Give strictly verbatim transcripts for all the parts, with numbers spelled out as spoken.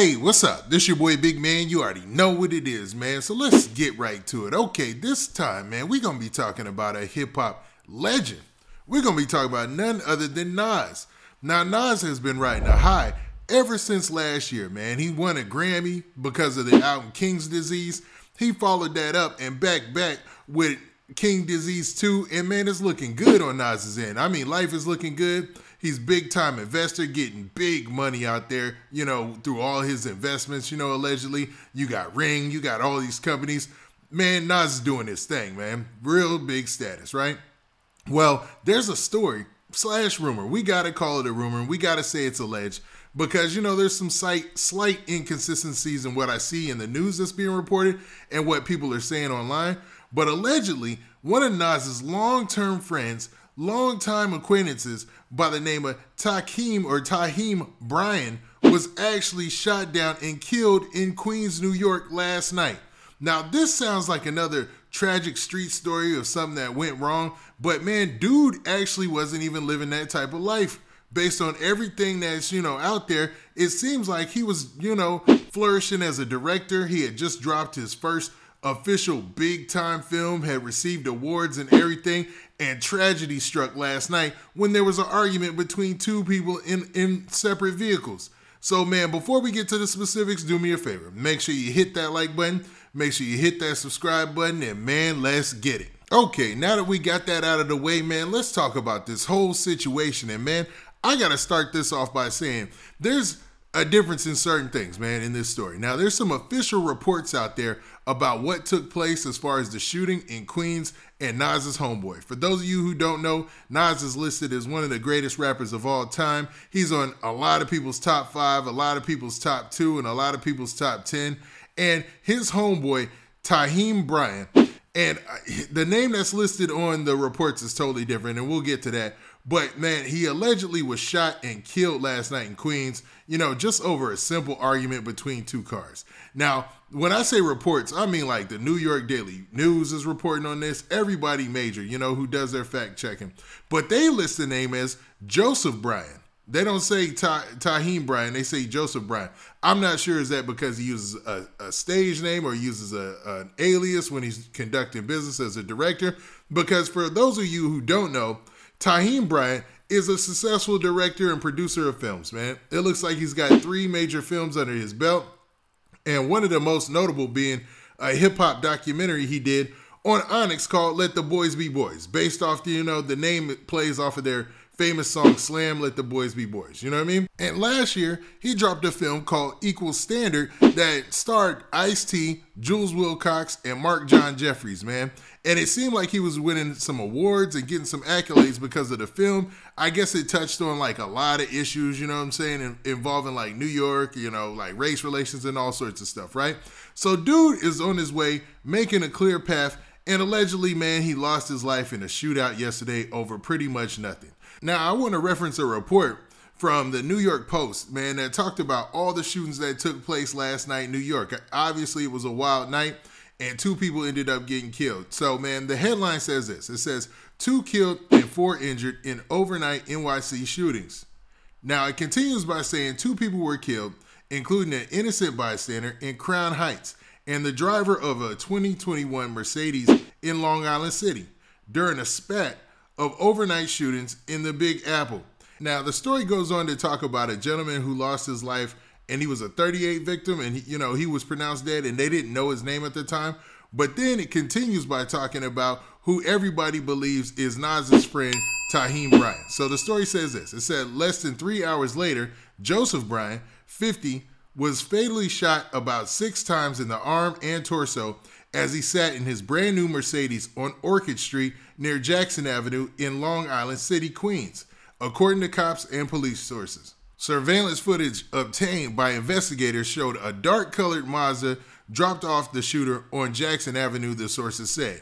Hey, what's up? This your boy Big Man. You already know what it is, man. So let's get right to it. Okay, this time, man, we're going to be talking about a hip-hop legend. We're going to be talking about none other than Nas. Now, Nas has been riding a high ever since last year, man. He won a Grammy because of the album King's Disease. He followed that up and back back with King Disease two, and man, it's looking good on Nas's end. I mean, life is looking good. He's big time investor, getting big money out there, you know, through all his investments, you know, allegedly. You got Ring, you got all these companies. Man, Nas is doing his thing, man. Real big status, right? Well, there's a story slash rumor. We got to call it a rumor. We got to say it's alleged because, you know, there's some slight, slight inconsistencies in what I see in the news that's being reported and what people are saying online. But allegedly, one of Nas's long-term friends, long-time acquaintances by the name of Takeem or Taheem Bryan was actually shot down and killed in Queens, New York last night. Now, this sounds like another tragic street story of something that went wrong, but man, dude actually wasn't even living that type of life. Based on everything that's, you know, out there, it seems like he was, you know, flourishing as a director. He had just dropped his first official big time film, had received awards and everything, and tragedy struck last night when there was an argument between two people in, in separate vehicles. So man, before we get to the specifics, do me a favor. Make sure you hit that like button, make sure you hit that subscribe button, and man, let's get it. Okay, now that we got that out of the way, man, let's talk about this whole situation. And man, I gotta start this off by saying there's a difference in certain things, man, in this story. Now, there's some official reports out there about what took place as far as the shooting in Queens and Nas's homeboy. For those of you who don't know, Nas is listed as one of the greatest rappers of all time. He's on a lot of people's top five, a lot of people's top two, and a lot of people's top ten. And his homeboy, Taheem Bryan, and the name that's listed on the reports is totally different, and we'll get to that. But man, he allegedly was shot and killed last night in Queens, you know, just over a simple argument between two cars. Now, when I say reports, I mean like the New York Daily News is reporting on this. Everybody major, you know, who does their fact checking. But they list the name as Joseph Bryan. They don't say Ta- Taheem Bryan, they say Joseph Bryan. I'm not sure is that because he uses a, a stage name or uses a, an alias when he's conducting business as a director. Because for those of you who don't know, Taheem Bryan is a successful director and producer of films, man. It looks like he's got three major films under his belt, and one of the most notable being a hip-hop documentary he did on Onyx called Let the Boys Be Boys, based off the, you know, the name it plays off of their famous song Slam, Let the Boys Be Boys, you know what I mean? And last year, he dropped a film called Equal Standard that starred Ice-T, Jules Wilcox, and Mark John Jeffries, man. And it seemed like he was winning some awards and getting some accolades because of the film. I guess it touched on like a lot of issues, you know what I'm saying, in, involving like New York, you know, like race relations and all sorts of stuff, right? So dude is on his way, making a clear path, and allegedly, man, he lost his life in a shootout yesterday over pretty much nothing. Now, I want to reference a report from the New York Post, man, that talked about all the shootings that took place last night in New York. Obviously, it was a wild night, and two people ended up getting killed. So, man, the headline says this. It says, two killed and four injured in overnight N Y C shootings. Now, it continues by saying two people were killed, including an innocent bystander in Crown Heights and the driver of a twenty twenty-one Mercedes in Long Island City during a spat of overnight shootings in the Big Apple. Now, the story goes on to talk about a gentleman who lost his life, and he was a thirty-eight victim, and he, you know, he was pronounced dead, and they didn't know his name at the time. But then it continues by talking about who everybody believes is Nas's friend, Taheem Bryan. So the story says this. It said less than three hours later, Joseph Bryan, fifty, was fatally shot about six times in the arm and torso as he sat in his brand new Mercedes on Orchid Street near Jackson Avenue in Long Island City, Queens, according to cops and police sources. Surveillance footage obtained by investigators showed a dark-colored Mazda dropped off the shooter on Jackson Avenue, the sources said.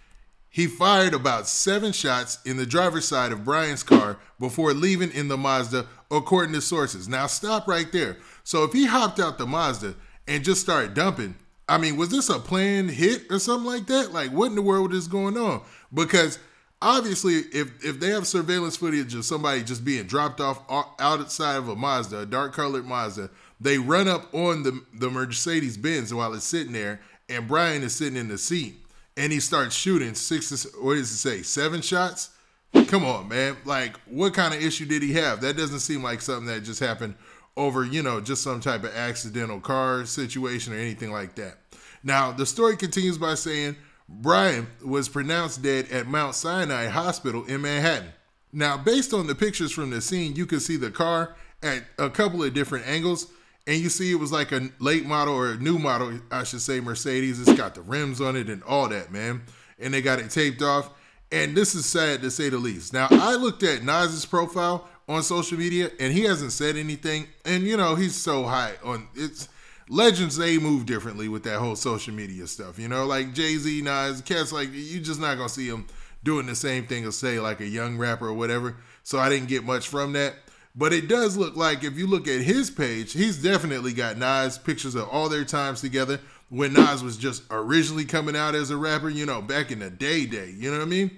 He fired about seven shots in the driver's side of Bryan's car before leaving in the Mazda, according to sources. Now, stop right there. So if he hopped out the Mazda and just started dumping, I mean, was this a planned hit or something like that? Like, what in the world is going on? Because obviously, if, if they have surveillance footage of somebody just being dropped off outside of a Mazda, a dark-colored Mazda, They run up on the, the Mercedes Benz while it's sitting there, and Brian is sitting in the seat, and he starts shooting six, what does it say, seven shots? Come on, man. Like, what kind of issue did he have? That doesn't seem like something that just happened over, you know, just some type of accidental car situation or anything like that. Now, the story continues by saying Brian was pronounced dead at Mount Sinai Hospital in Manhattan. Now, based on the pictures from the scene, you can see the car at a couple of different angles, and you see it was like a late model or a new model, I should say, Mercedes. It's got the rims on it and all that, man. And they got it taped off. And this is sad to say the least. Now, I looked at Nas's profile on social media, and he hasn't said anything. And, you know, he's so high on it's legends. They move differently with that whole social media stuff. You know, like Jay-Z, Nas, cats like you just not going to see him doing the same thing as, say, like a young rapper or whatever. So I didn't get much from that. But it does look like if you look at his page, he's definitely got Nas pictures of all their times together when Nas was just originally coming out as a rapper, you know, back in the day day, you know what I mean?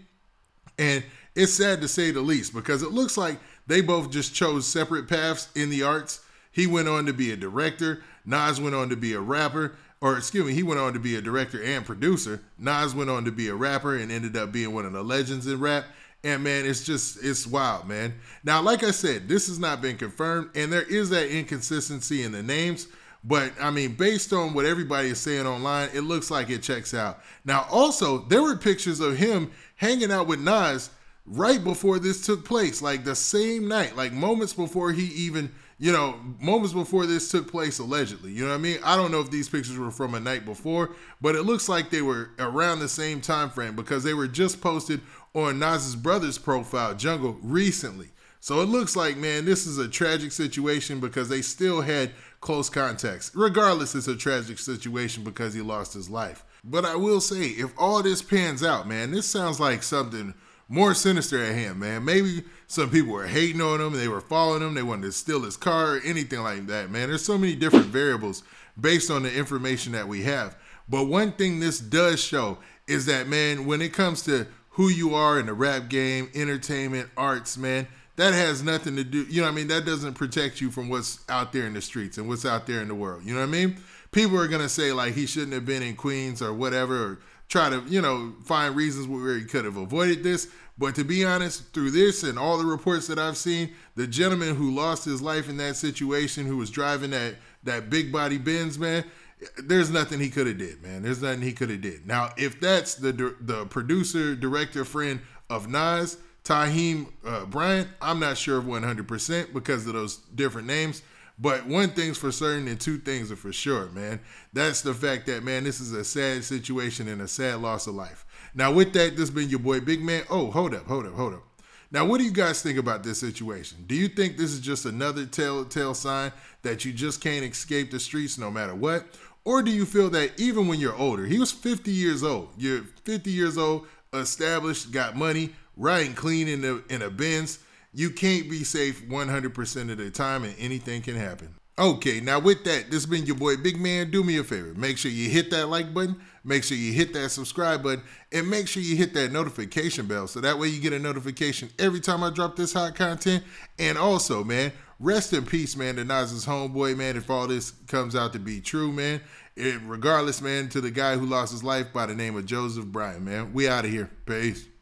And it's sad to say the least because it looks like they both just chose separate paths in the arts. He went on to be a director. Nas went on to be a rapper. Or excuse me, he went on to be a director and producer. Nas went on to be a rapper and ended up being one of the legends in rap. And man, it's just, it's wild, man. Now, like I said, this has not been confirmed, and there is that inconsistency in the names. But, I mean, based on what everybody is saying online, it looks like it checks out. Now, also, there were pictures of him hanging out with Nas right before this took place, like the same night, like moments before he even, you know, moments before this took place, allegedly. You know what I mean? I don't know if these pictures were from a night before, but it looks like they were around the same time frame because they were just posted on Nas's brother's profile, Jungle, recently. So it looks like, man, this is a tragic situation because they still had close contacts. Regardless, it's a tragic situation because he lost his life. But I will say, if all this pans out, man, this sounds like something more sinister at hand, man. Maybe some people were hating on him, they were following him, they wanted to steal his car, or anything like that, man. There's so many different variables based on the information that we have. But one thing this does show is that, man, when it comes to who you are in the rap game, entertainment, arts, man, that has nothing to do, you know what I mean? That doesn't protect you from what's out there in the streets and what's out there in the world. You know what I mean? People are going to say like he shouldn't have been in Queens or whatever, or try to, you know, find reasons where he could have avoided this. But to be honest, through this and all the reports that I've seen, the gentleman who lost his life in that situation, who was driving that, that big body Benz, man, there's nothing he could have did, man. There's nothing he could have did. Now, if that's the the producer, director, friend of Nas, Taheem uh, Bryant, I'm not sure of one hundred percent because of those different names. But one thing's for certain and two things are for sure, man. That's the fact that, man, this is a sad situation and a sad loss of life. Now, with that, this has been your boy, Big Man. Oh, hold up, hold up, hold up. Now, what do you guys think about this situation? Do you think this is just another telltale sign that you just can't escape the streets no matter what? Or do you feel that even when you're older, he was fifty years old, you're fifty years old, established, got money, riding clean in, the, in a Benz, you can't be safe one hundred percent of the time and anything can happen. Okay, now with that, this has been your boy, Big Man. Do me a favor. Make sure you hit that like button. Make sure you hit that subscribe button. And make sure you hit that notification bell so that way you get a notification every time I drop this hot content. And also, man, rest in peace, man, to Nas's homeboy, man, if all this comes out to be true, man. It, regardless, man, to the guy who lost his life by the name of Joseph Bryant, man. We out of here. Peace.